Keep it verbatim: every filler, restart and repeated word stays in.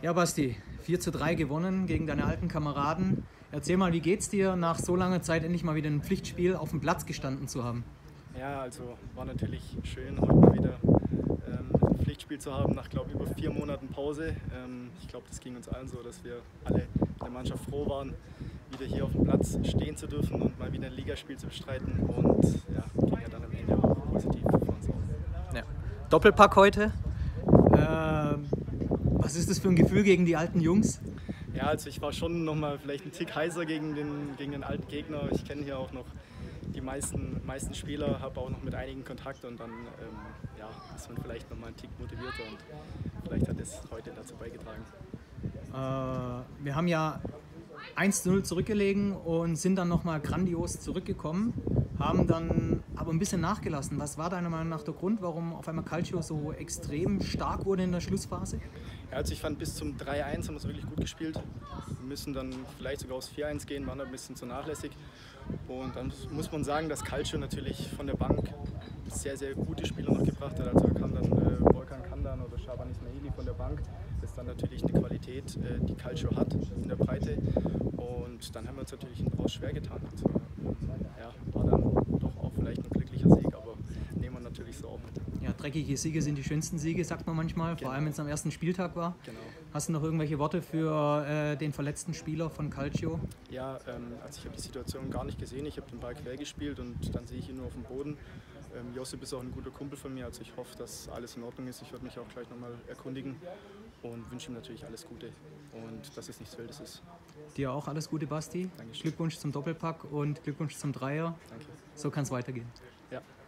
Ja, Basti, vier zu drei gewonnen gegen deine alten Kameraden. Erzähl mal, wie geht's dir, nach so langer Zeit endlich mal wieder ein Pflichtspiel auf dem Platz gestanden zu haben? Ja, also war natürlich schön, heute mal wieder ähm, ein Pflichtspiel zu haben, nach, glaube ich, über vier Monaten Pause. Ähm, ich glaube, das ging uns allen so, dass wir alle in der Mannschaft froh waren, wieder hier auf dem Platz stehen zu dürfen und mal wieder ein Ligaspiel zu bestreiten. Und ja, ging ja dann am Ende auch positiv für uns aus. Ja. Doppelpack heute. Ähm, was ist das für ein Gefühl gegen die alten Jungs? Ja, also ich war schon nochmal vielleicht ein Tick heißer gegen den, gegen den alten Gegner. Ich kenne hier auch noch die meisten, meisten Spieler, habe auch noch mit einigen Kontakt und dann ähm, ja, ist man vielleicht nochmal ein Tick motivierter und vielleicht hat es heute dazu beigetragen. Äh, wir haben ja eins zu null zurückgelegen und sind dann nochmal grandios zurückgekommen, haben dann aber ein bisschen nachgelassen. Was war deiner Meinung nach der Grund, warum auf einmal Calcio so extrem stark wurde in der Schlussphase? Ja, also ich fand, bis zum drei eins haben wir es wirklich gut gespielt. Wir müssen dann vielleicht sogar aufs vier eins gehen, waren ein bisschen zu nachlässig. Und dann muss man sagen, dass Calcio natürlich von der Bank sehr, sehr gute Spieler noch gebracht hat. Also da kam dann äh, Volkan Kandan oder Shaban Ismaili von der Bank. Das ist dann natürlich eine Qualität, äh, die Calcio hat in der Breite. Und dann haben wir uns natürlich hinten raus schwer getan. Also ähm, ja, war dann doch auch vielleicht ein glücklicher Sieg, aber nehmen wir natürlich so auch mit. Ja, dreckige Siege sind die schönsten Siege, sagt man manchmal, Genau. vor allem wenn es am ersten Spieltag war. Genau. Hast du noch irgendwelche Worte für äh, den verletzten Spieler von Calcio? Ja, ähm, also ich habe die Situation gar nicht gesehen. Ich habe den Ball quer gespielt und dann sehe ich ihn nur auf dem Boden. Ähm, Josip ist auch ein guter Kumpel von mir, also ich hoffe, dass alles in Ordnung ist. Ich werde mich auch gleich nochmal erkundigen und wünsche ihm natürlich alles Gute und dass es nichts Wildes ist. Dir auch alles Gute, Basti. Dankeschön. Glückwunsch zum Doppelpack und Glückwunsch zum Dreier. Danke. So kann es weitergehen. Ja.